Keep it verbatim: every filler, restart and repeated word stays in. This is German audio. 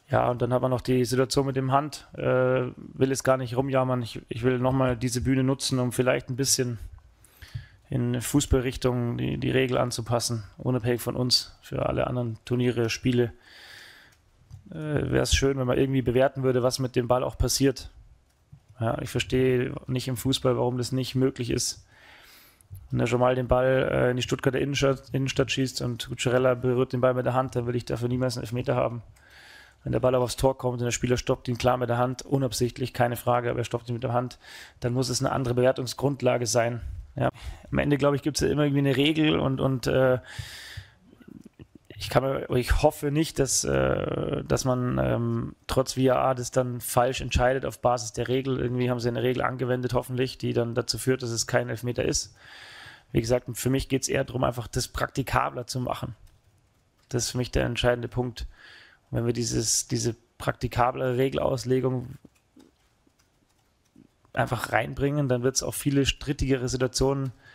Ja, und dann hat man noch die Situation mit dem Hand. Äh, will es gar nicht rumjammern. Ich, ich will nochmal diese Bühne nutzen, um vielleicht ein bisschen in Fußballrichtung die, die Regel anzupassen, unabhängig von uns, für alle anderen Turniere, Spiele. Äh, Wäre es schön, wenn man irgendwie bewerten würde, was mit dem Ball auch passiert. Ja, ich verstehe nicht im Fußball, warum das nicht möglich ist. Wenn er schon mal den Ball äh, in die Stuttgarter Innenstadt, Innenstadt schießt und Cucurella berührt den Ball mit der Hand, dann will ich dafür niemals einen Elfmeter haben. Wenn der Ball aber aufs Tor kommt und der Spieler stoppt ihn klar mit der Hand, unabsichtlich, keine Frage, aber er stoppt ihn mit der Hand, dann muss es eine andere Bewertungsgrundlage sein. Ja. Am Ende, glaube ich, gibt es ja immer irgendwie eine Regel und, und äh, ich, kann mir, ich hoffe nicht, dass, äh, dass man ähm, trotz V A R das dann falsch entscheidet auf Basis der Regel. Irgendwie haben sie eine Regel angewendet, hoffentlich, die dann dazu führt, dass es kein Elfmeter ist. Wie gesagt, für mich geht es eher darum, einfach das praktikabler zu machen. Das ist für mich der entscheidende Punkt. Und wenn wir dieses, diese praktikable Regelauslegung einfach reinbringen, dann wird es auch viele strittigere Situationen